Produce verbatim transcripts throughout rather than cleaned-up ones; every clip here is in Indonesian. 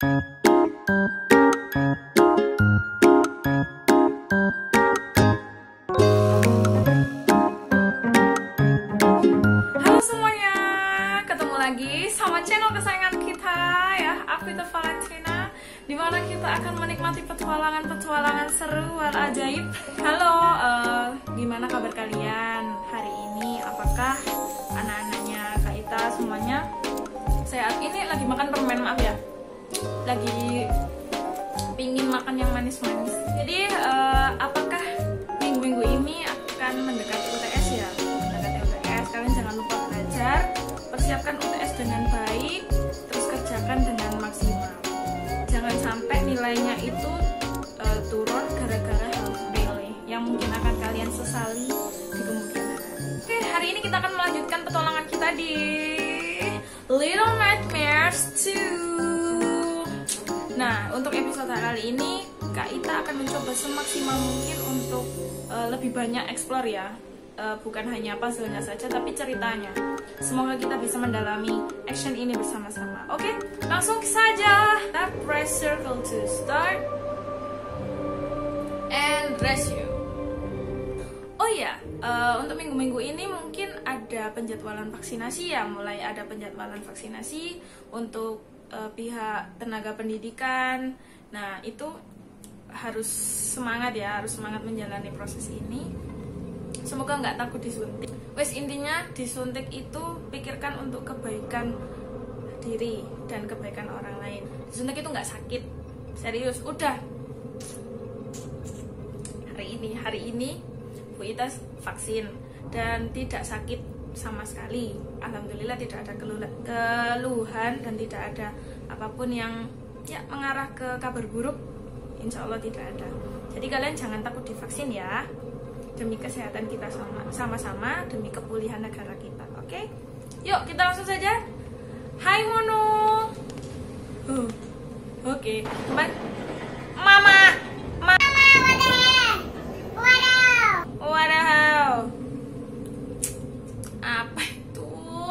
semuanya, ketemu lagi sama channel kesayangan kita ya, Afita Valentina, dimana kita akan menikmati petualangan-petualangan seru wal ajaib. Halo, uh, gimana kabar kalian hari ini? Apakah anak-anaknya Kak Ita semuanya sehat? Ini lagi makan permen, maaf ya, lagi pingin makan yang manis-manis. Jadi uh, apakah minggu-minggu ini akan mendekati U T S ya? Mendekati U T S, kalian jangan lupa belajar, persiapkan U T S dengan baik, terus kerjakan dengan maksimal. Jangan sampai nilainya itu uh, turun gara-gara health fail yang mungkin akan kalian sesali di kemudian hari. Oke, hari ini kita akan melanjutkan petualangan kita di Little Nightmares two. Nah, untuk episode kali ini Kak Ita akan mencoba semaksimal mungkin untuk uh, lebih banyak explore ya, uh, bukan hanya puzzle-nya saja tapi ceritanya. Semoga kita bisa mendalami action ini bersama-sama. Oke, langsung saja. Kita press circle to start and dress you. Oh iya, uh, untuk minggu-minggu ini mungkin ada penjadwalan vaksinasi ya, mulai ada penjadwalan vaksinasi untuk uh, pihak tenaga pendidikan. Nah, itu harus semangat ya, harus semangat menjalani proses ini. Semoga nggak takut disuntik. Wes, intinya disuntik itu pikirkan untuk kebaikan diri dan kebaikan orang lain. Disuntik itu nggak sakit, serius. Udah hari ini, hari ini Bu Ita vaksin dan tidak sakit sama sekali. Alhamdulillah tidak ada keluhan dan tidak ada apapun yang ya mengarah ke kabar buruk. Insya Allah tidak ada. Jadi kalian jangan takut divaksin ya, demi kesehatan kita sama-sama, demi kepulihan negara kita. Oke, yuk kita langsung saja. Hai Mono. uh, Oke, okay. Mama Mama Wadaw Wadaw apa itu?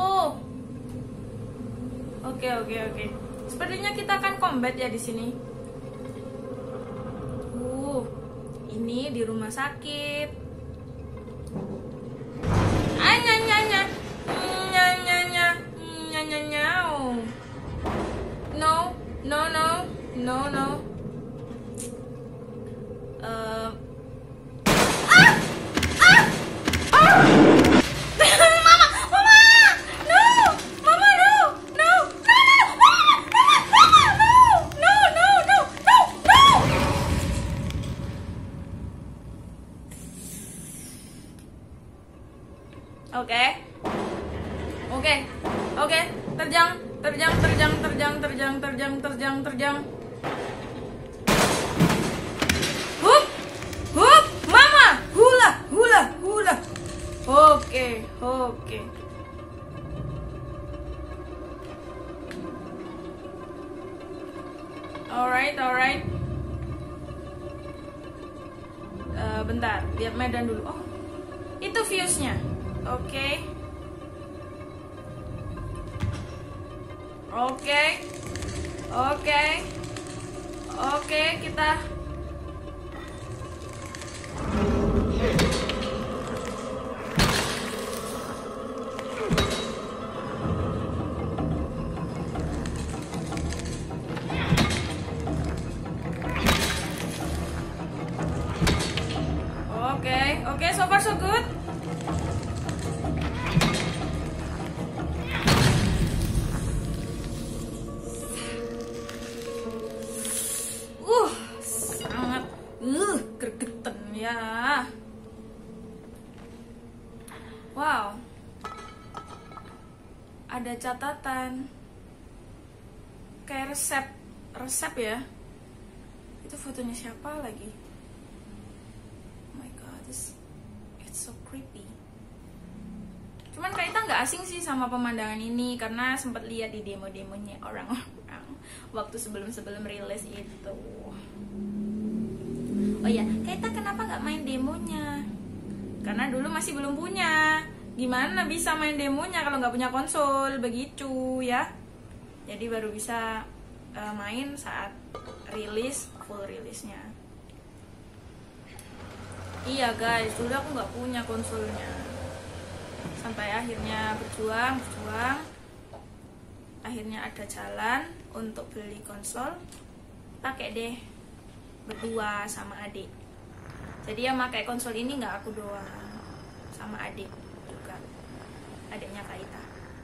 Oke okay, oke okay, oke okay. Sepertinya kita akan combat ya di sini. Uh, ini di rumah sakit. Anya nya nya nya nya nya nya nya nya. No no no no no. Uh, ah ah ah. Oke, oke, oke, terjang, terjang, terjang, terjang, terjang, terjang, terjang, terjang. Hup, hup, mama, hula, hula, hula. Oke, oke. Alright, alright. Uh, bentar, lihat medan dulu. Oh, itu fuse-nya. Oke, okay. Oke, okay. Oke, okay. Oke, okay, kita Oke, okay. Oke, okay, so far so good. Wow, ada catatan kayak resep, resep ya. Itu fotonya siapa lagi? Oh my god, this, it's so creepy. Cuman Kak Ita nggak asing sih sama pemandangan ini karena sempat lihat di demo-demonya orang-orang waktu sebelum-sebelum rilis itu. Oh iya, Kak Ita kenapa nggak main demonya? Karena dulu masih belum punya. Gimana bisa main demonya kalau nggak punya konsol, begitu ya. Jadi baru bisa uh, main saat rilis, full rilisnya. Iya guys, dulu aku nggak punya konsolnya. Sampai akhirnya berjuang, berjuang. Akhirnya ada jalan untuk beli konsol. Pakai deh berdua sama adik. Jadi yang pakai konsol ini nggak aku doang, sama adik juga. Adiknya Kaita.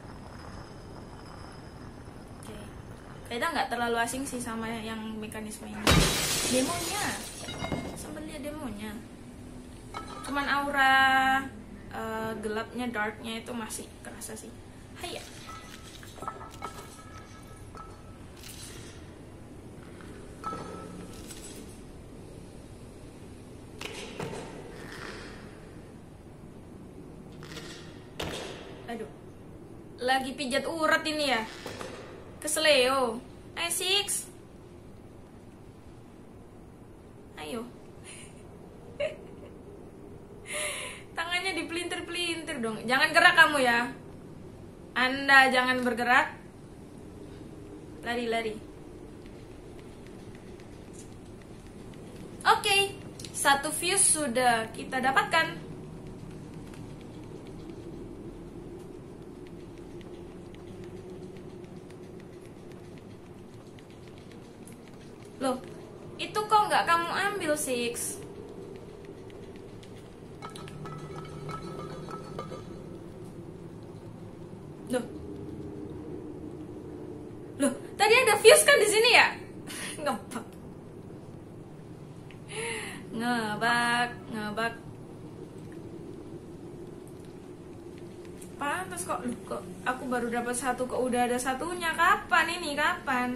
Oke. Kaita nggak terlalu asing sih sama yang mekanisme ini. Demonya, sempat lihat demonya. Cuman aura uh, gelapnya, darknya itu masih kerasa sih. Hai ya. Aduh, lagi pijat urat ini ya. Kesleo. Ayo Six. Ayo. Tangannya dipelintir-pelintir dong. Jangan gerak kamu ya. Anda jangan bergerak. Lari-lari. Oke, satu fuse sudah kita dapatkan. Loh, itu kok nggak kamu ambil, Six? Loh, loh, tadi ada fuse kan di sini ya? Ngebak, ngebak, ngebak. Pantas kok, loh, kok aku baru dapat satu, kok udah ada satunya? Kapan ini? Kapan?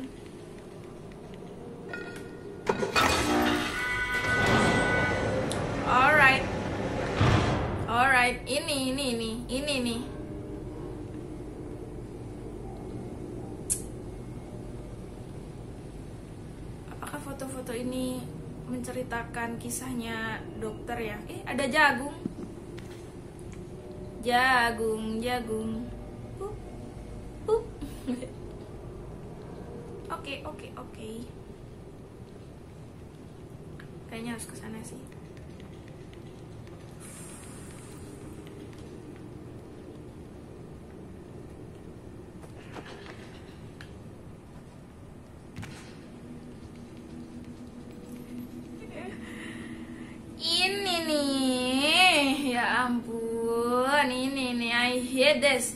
Alright, alright, ini, ini, ini, ini, nih. Apakah foto-foto ini menceritakan kisahnya dokter ya? Eh, ada jagung, jagung, jagung. Hup, hup. Oke, oke, oke. Kayaknya harus ke sana sih. Ini nih, ya ampun, ini nih, I hate this.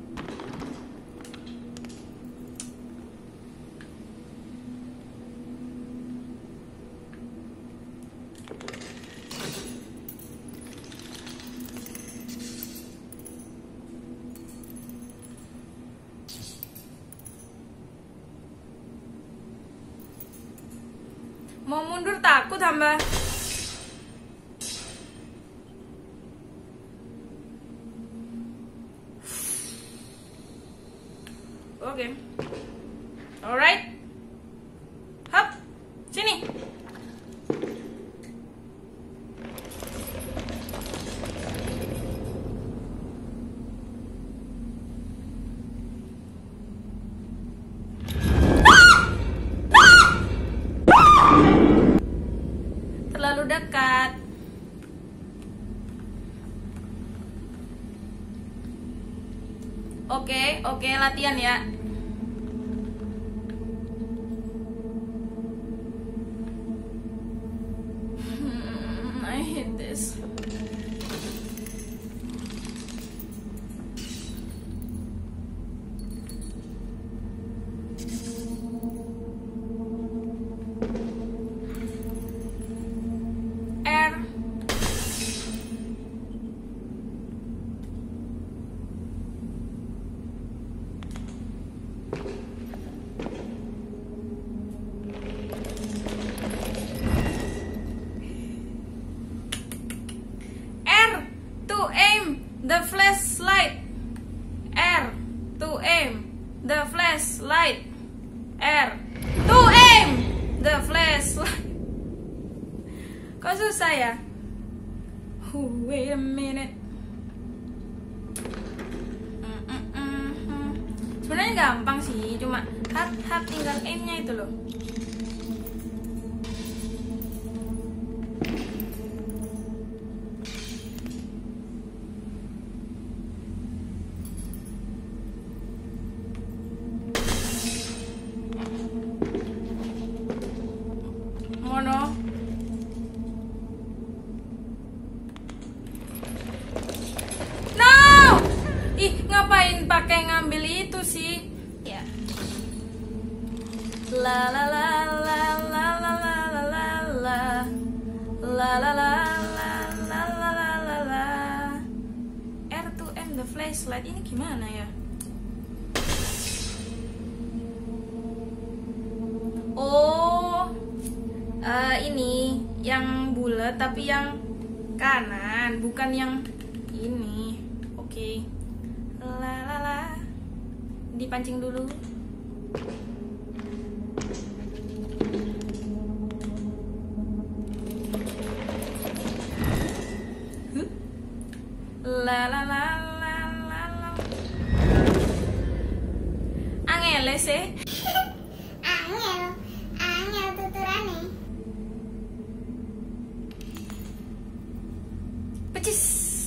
Mau mundur takut hamba. Oke, okay. Alright. Hap, sini. Terlalu dekat. Oke, okay, oke, okay, latihan ya. Hmm, I hate this. The flashlight. R to aim the flashlight. R to aim the flashlight. Kok susah ya? Oh, wait a minute. Sebenarnya gampang sih, cuma Hat, hat tinggal aim-nya itu loh. Mono. No! Ih, ngapain pakai ngambil itu sih? Ya. La la la la la la la la la la la la la la la la la la la. R to M the flashlight ini gimana ya? Oh, uh, ini yang bulat tapi yang kanan, bukan yang ini. Oke, okay. La la la. Dipancing dulu. Huh? La la la la la la. Angel sih. Angel, angel tuturane. Pecis.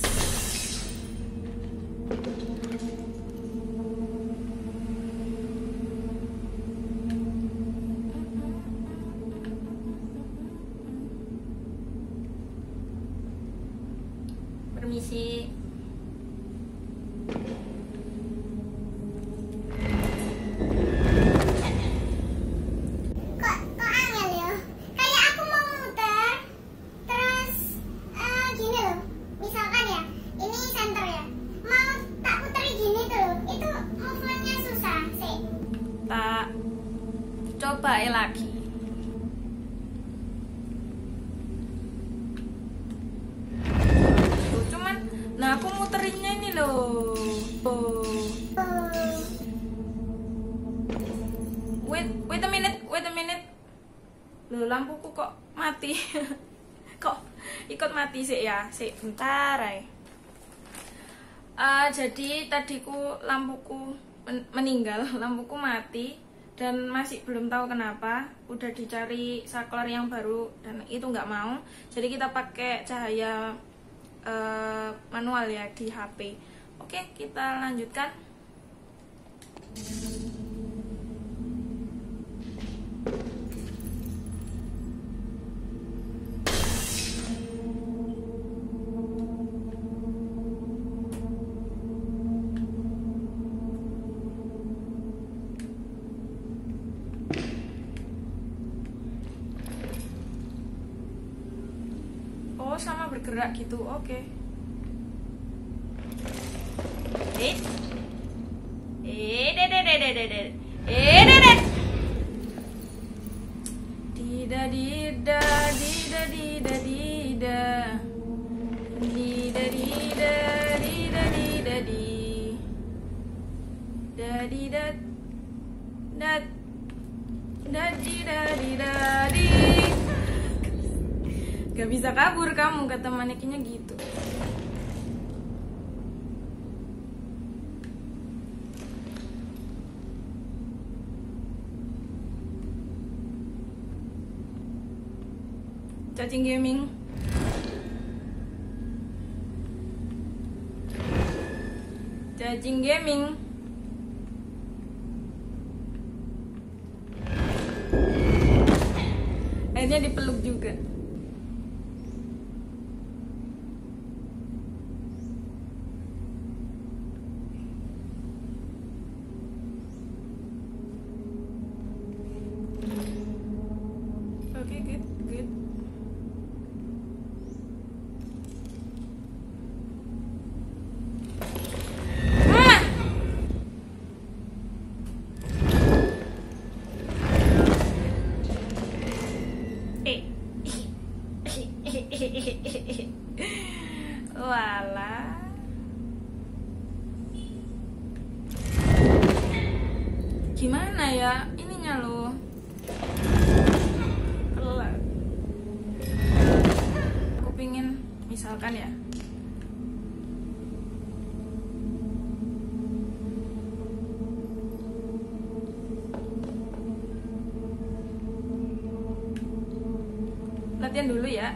Permisi. Kok kok angel ya? Kayak aku mau muter. Terus eh, gini loh. Misalkan ya, ini center ya. Mau tak puteri gini tuh loh. Itu movement-nya susah sih. Tak coba lagi. Tuh, cuman, nah aku muterinnya ini loh. Oh. Oh. Wait, wait a minute, wait a minute. Loh, lampuku kok mati. Kok ikut mati sih ya? Sih, bentar ay. Uh, jadi tadiku lampuku men- meninggal, lampuku mati dan masih belum tahu kenapa. Udah dicari saklar yang baru dan itu nggak mau. Jadi kita pakai cahaya uh, manual ya di H P. Oke, kita lanjutkan. Oh, sama bergerak gitu. Oke. Eh. Eh, de de de de de de. Eh, de de. Dida dida dida dida dida. Dida dida dida dida di. Da dida. Da. Da dida dida di. Gak bisa kabur kamu, kata manekinnya gitu. Cacing gaming. Cacing gaming. Akhirnya dipeluk juga. Okay, good, good. Ma! Eh. Walah. Gimana ya ininya loh? Aku pingin misalkan ya, latihan dulu ya.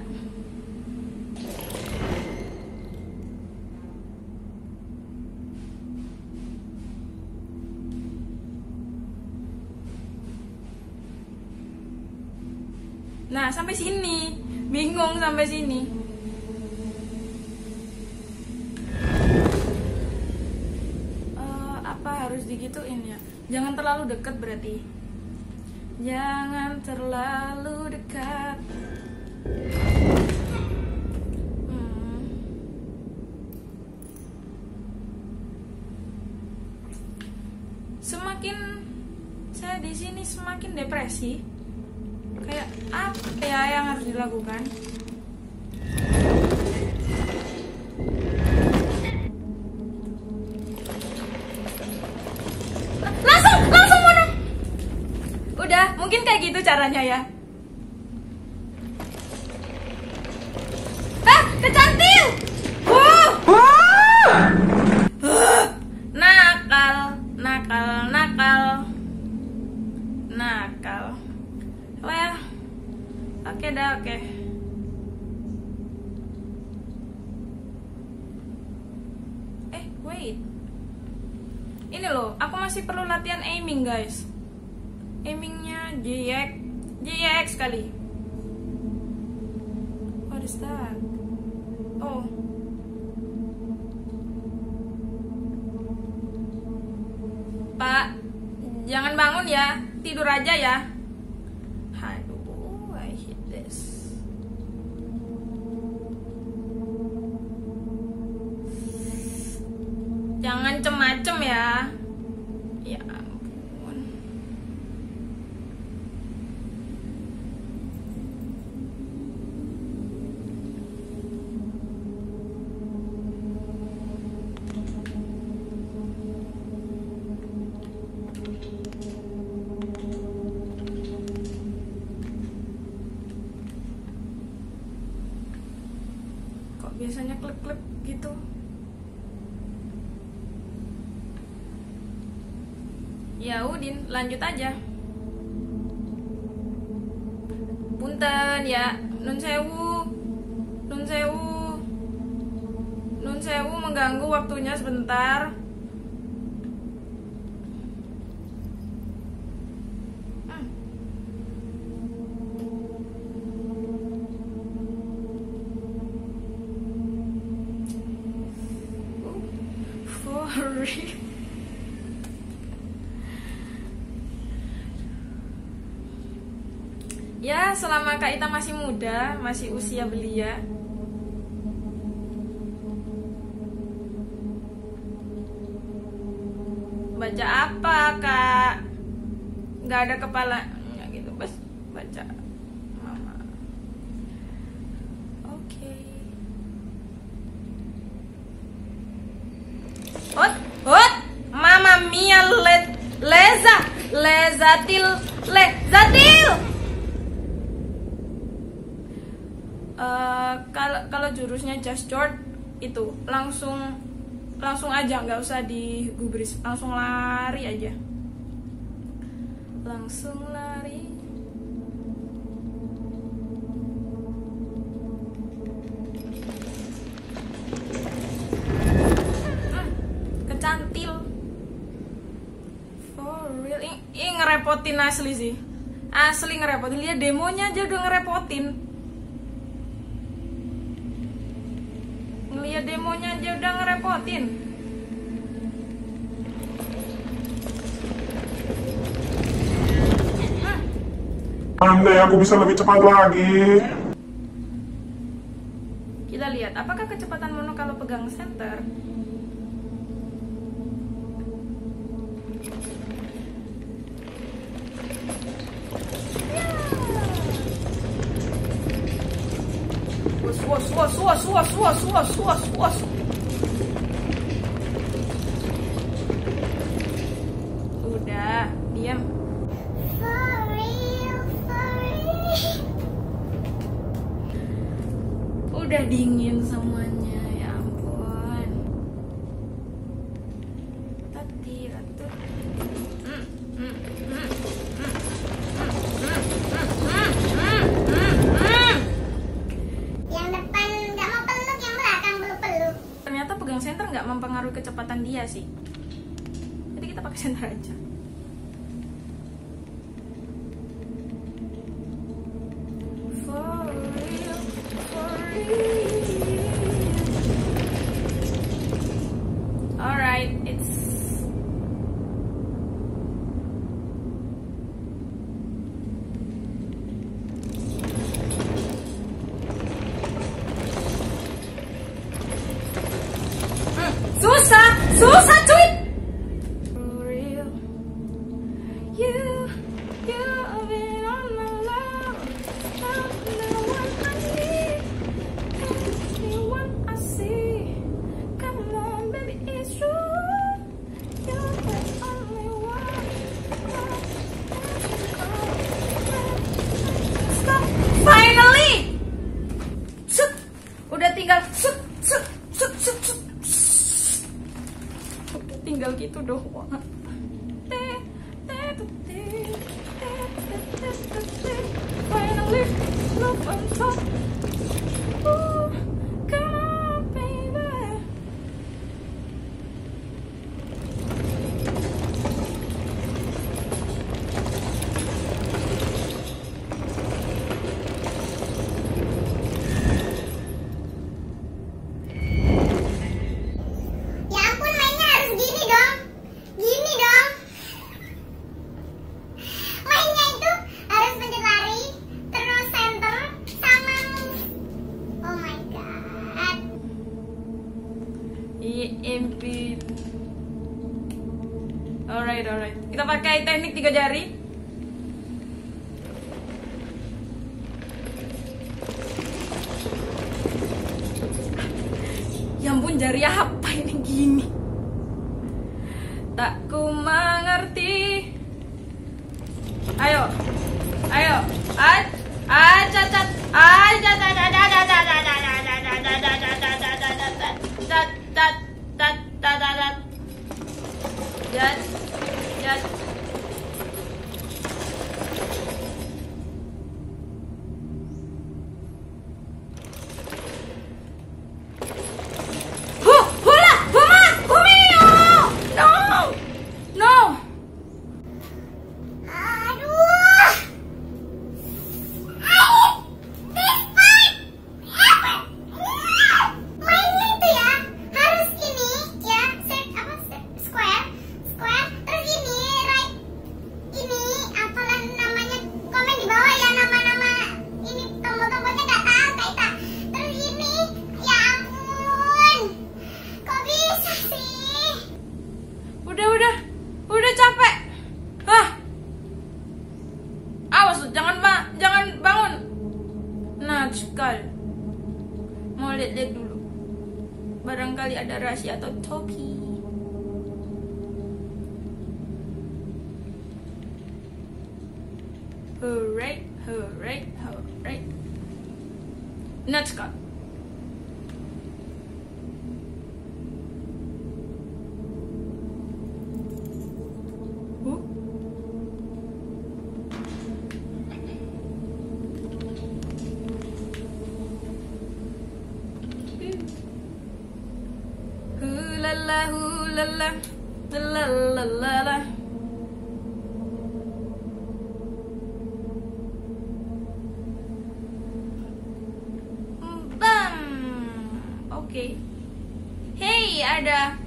Nah, sampai sini. Bingung sampai sini. Uh, apa harus digituin ya? Jangan terlalu dekat berarti. Jangan terlalu dekat. Hmm. Semakin saya di sini semakin depresi. Kayak apa ya yang harus dilakukan? Langsung, langsung mana? Udah, mungkin kayak gitu caranya ya. Ah, kecantil! Wow! Uh, nakal, nakal, nakal, nakal. Well, oke okay dah, oke. Okay. Eh, wait. Ini loh, aku masih perlu latihan aiming, guys. Aimingnya J X, J X kali. What is that? Oh. Pak, jangan bangun ya, tidur aja ya. Aduh, I hate this. Jangan macem-macem ya. Ya ampun. Kok biasanya klik-klik gitu? Ya Udin, lanjut aja. Punten ya, nun sewu, nun sewu, nun sewu mengganggu waktunya sebentar. Hmm. Uh, for real. Ya, selama Kak Ita masih muda, masih usia belia. Baca apa, Kak? Gak ada kepala. Ya gitu, bas. Baca Mama. Oke. Okay. Hot, hot. Mama mia le, leza, lezatil, lezatil. Uh, kalau kalau jurusnya just short itu langsung langsung aja, nggak usah digubris, langsung lari aja, langsung lari. Hmm, kecantil, for real. Ini, ini ngerepotin asli sih, asli ngerepotin. Lihat demonya aja udah ngerepotin. Lihat demonya aja udah ngerepotin. Andai aku bisa lebih cepat lagi. Kita lihat apakah kecepatan Mono kalau pegang center. Was, was, was, was, was, was, was, was. Udah, diam. For real, for real. Udah dingin semuanya, ya ampun. Tati, ratu. Hmm, hmm, hmm, hmm, hmm, hmm, hmm, hmm, hmm, hmm. Iya sih. Jadi kita pakai center aja. For real, for real. Alright, it's susah, susah cuy. For real, you, you have been on my love. I'm the one I need, the one I see. Come on, baby, it's true. You're the only one. Stop, finally. Sut, udah tinggal sut, sut, sut, sut, sut. Tinggal gitu doang. Finally, love on top. Ooh, come on, baby. Ya ampun, mainnya harus gini dong. Gini dong. Mainnya itu harus pencet lari, terus center, sama move. Oh my god. I M P. Alright, alright. Kita pakai teknik tiga jari. Ya ampun, jari apa ini gini? Tak ku mengerti. Ayo, ayo, aj, ajat, ajat, ajat, ajat, ajat, ajat, ajat, ajat, ajat. Huh, hula, huma, humio. No, no. Aduh. Ayo, this part. Mainnya itu ya harus ini ya, set apa set, square, square, terus ini right, ini apalah namanya, komen di bawah ya nama-nama ini tombol-tombolnya nggak tahu Kaita. Terus ini, ya ampun, kok bisa sih? Udah, udah, udah capek. Hah? Awas, jangan ba jangan bangun. Nah, sekal. Mau lihat-lihat dulu. Barangkali ada rahasia atau topi. Alright, alright, alright. Nah, sekal. Huh? Hulala, hulala, lalalala. Bam. Oke. Hey, ada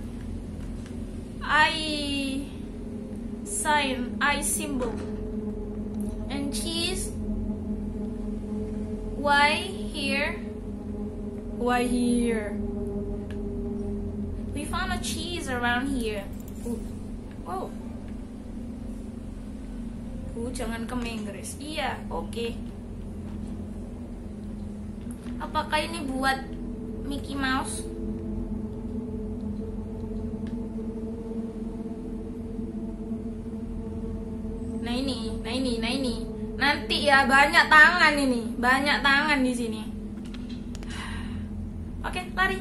I sign, I symbol, and cheese. Why here? Why here? We found a cheese around here. Ooh. Wow. Uh, jangan ke Inggris. Iya, oke. Okay. Apakah ini buat Mickey Mouse? Nah ini, nah ini, nah ini. Nanti ya banyak tangan ini, banyak tangan di sini. Oke, lari.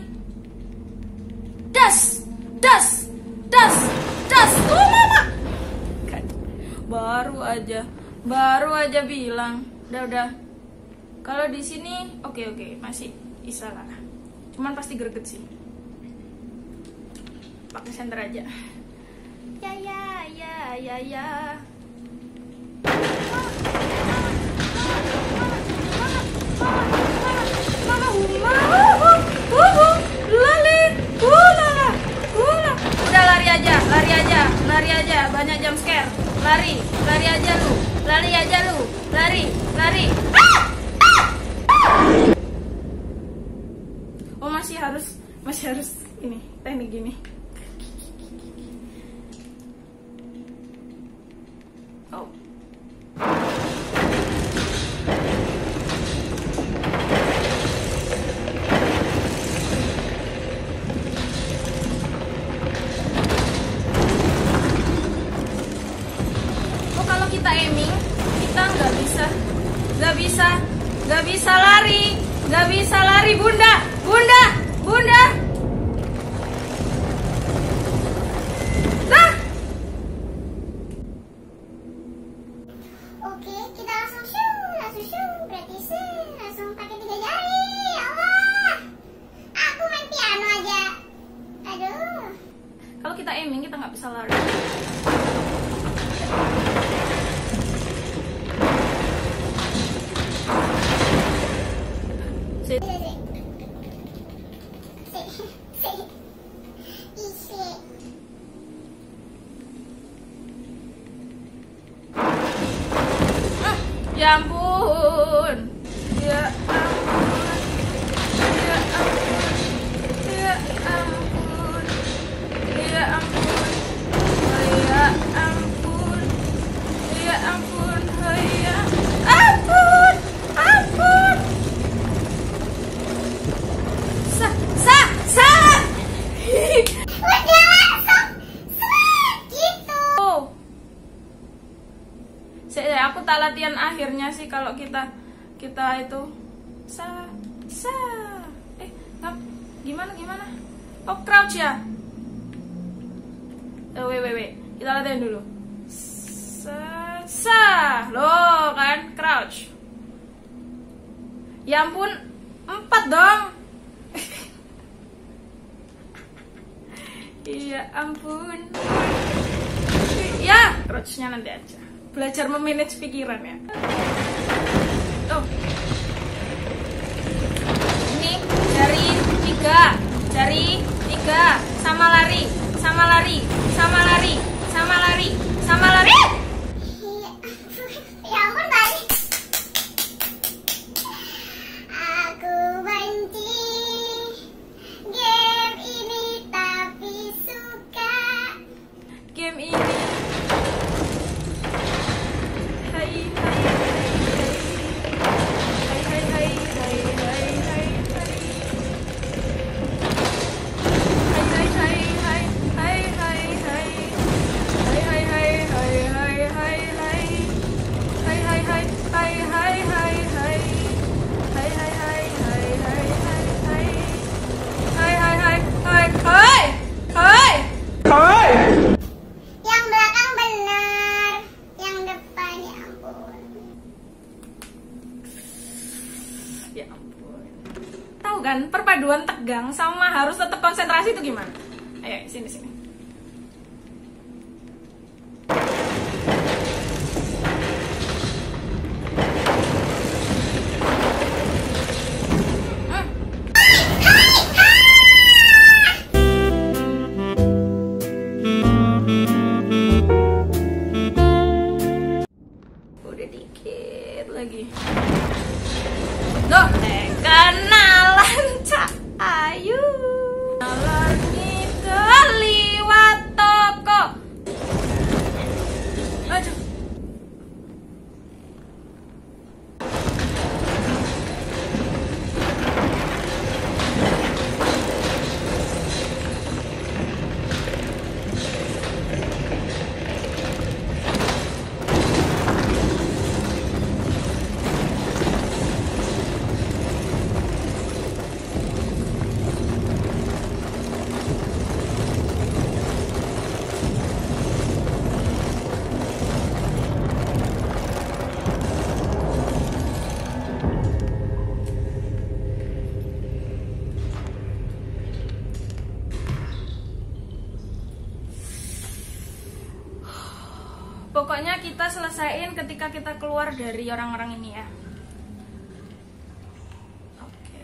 Das, das, das, das. Oh mama. Kan, baru aja, baru aja bilang. Udah, udah. Kalau di sini, oke oke, masih bisa lah. Cuman pasti greget sih. pakai senter aja. Ya ya ya ya ya. Mama, mama, lali, ulala, ulala. Udah lari aja, lari aja, lari aja. Banyak jump scare. Lari, lari aja lu, lari aja lu, lari, lari. Oh masih harus, masih harus ini teknik gini. Oh. Oh kalau kita aiming, kita nggak bisa, nggak bisa, nggak bisa lari, nggak bisa lari, bunda, bunda, bunda. Nah. Oke, kita langsung shoo, langsung shoo, berarti shoo, langsung pakai tiga jari. Ya Allah, aku main piano aja. Aduh. Kalau kita aiming kita nggak bisa lari. Sik, sik. Sik, sik. Isi. Ah, ya ampun, ya ampun, ya ampun, ya ampun, ya ampun, ya ampun, ya ampun, ya ampun, ampun. Sa, sa, sa. Udah langsung sweet gitu. Oh. Saya aku tak latihan akhirnya sih kalau kita kita itu sa sa eh ngap gimana gimana oh crouch ya oh wait wait wait kita latihan dulu sa sa loh kan crouch ya ampun empat dong iya ampun ya crouchnya nanti aja belajar memanage pikiran ya. Tuh. Ini jari tiga, jari tiga, sama lari, sama lari, sama lari, sama lari, sama lari. Ya ampun, balik. Aku benci game ini tapi suka. Game ini. Yang belakang benar, yang depan ya ampun. Ya ampun. Tahu kan perpaduan tegang sama harus tetap konsentrasi itu gimana? Ayo sini sini. Udah dikit lagi. Loh, eh, kenalan Cak Ayu. Kenalan itu liwat toko. Aduh. pokoknya kita selesaiin ketika kita keluar dari orang-orang ini ya. Oke.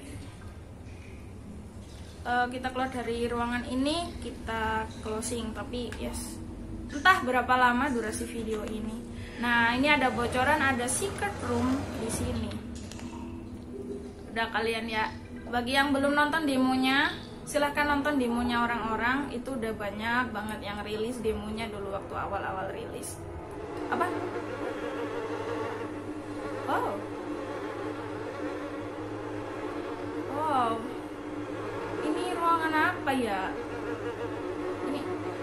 Uh, kita keluar dari ruangan ini, kita closing. Tapi yes, entah berapa lama durasi video ini. Nah, ini ada bocoran, ada secret room di sini. Udah kalian ya. Bagi yang belum nonton demonya, silahkan nonton demonya orang-orang. Itu udah banyak banget yang rilis demonya dulu waktu awal-awal rilis. Apa? Oh. Wow. Ini ruangan apa ya? Ini.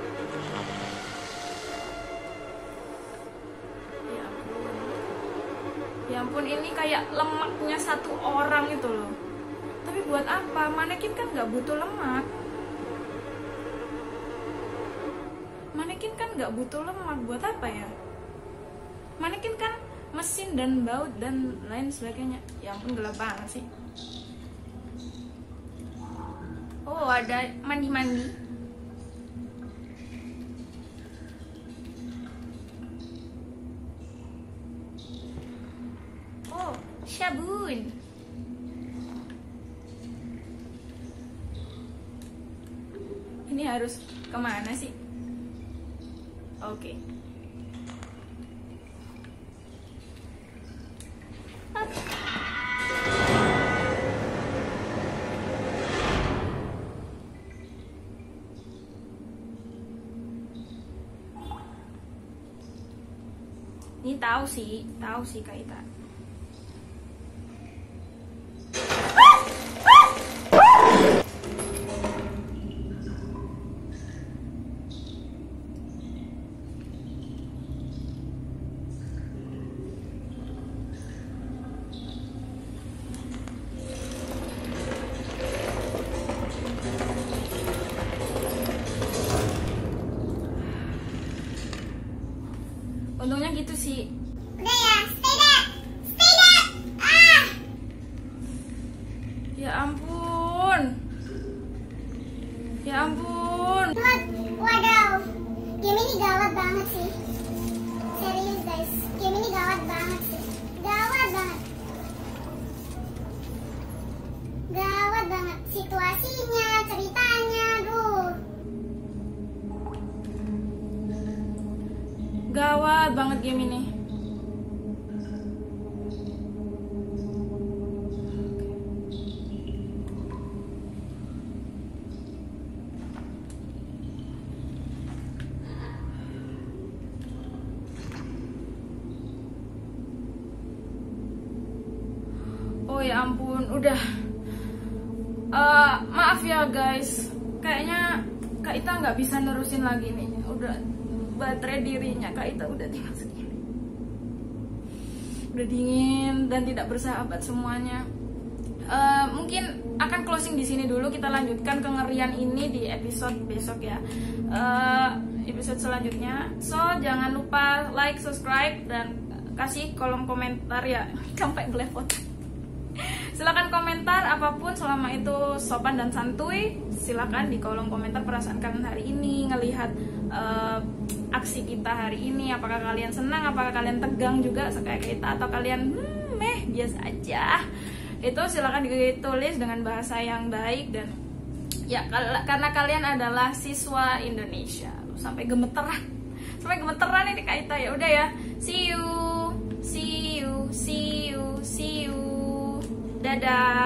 Ya ampun. Ya ampun, ini kayak lemaknya satu orang itu loh. Tapi buat apa? Manekin kan nggak butuh lemak. Manekin kan nggak butuh lemak. Buat apa ya? Manekin kan mesin dan baut dan lain sebagainya. Ya ampun, gelap banget sih. Oh, ada mandi-mandi. Oh, sabun. Ini harus kemana sih? Oke. Ini tahu sih, tahu sih Kak Ita. Untungnya gitu sih. Udah ya, stay there, stay there. Ah. Ya ampun. Ya ampun. Waduh, game ini gawat banget sih. Serius guys, game ini gawat banget sih. Gawat banget. Gawat banget. Situasinya, ceritanya, aduh. Gawat banget game ini. Oh ya ampun, udah. Uh, maaf ya guys, kayaknya Kak Ita nggak bisa nerusin lagi nih. Udah baterai dirinya Kak Ita udah tinggal segini. Udah dingin dan tidak bersahabat semuanya. Uh, mungkin akan closing di sini dulu. Kita lanjutkan kengerian ini di episode besok ya. Uh, episode selanjutnya. So jangan lupa like, subscribe dan kasih kolom komentar ya. Sampai belepotan. Silakan komentar apapun selama itu sopan dan santuy. Silakan di kolom komentar perasaan kalian hari ini ngelihat uh, aksi kita hari ini. Apakah kalian senang, apakah kalian tegang juga kayak kita, atau kalian hmm, meh biasa aja. Itu silakan ditulis dengan bahasa yang baik dan ya karena kalian adalah siswa Indonesia. Sampai gemeteran, sampai gemeteran ini Kak Ita ya. Udah ya, see you, see you, see you, see you. Dadah.